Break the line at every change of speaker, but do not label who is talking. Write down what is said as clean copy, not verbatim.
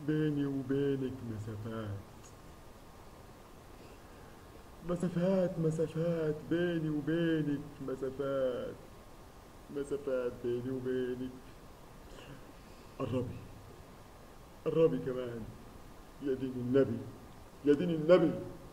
بيني وبينك مسافات، مسافات مسافات بيني وبينك مسافات، مسافات بيني وبينك. قربي، قربي كمان، يا دين النبي، يا دين النبي.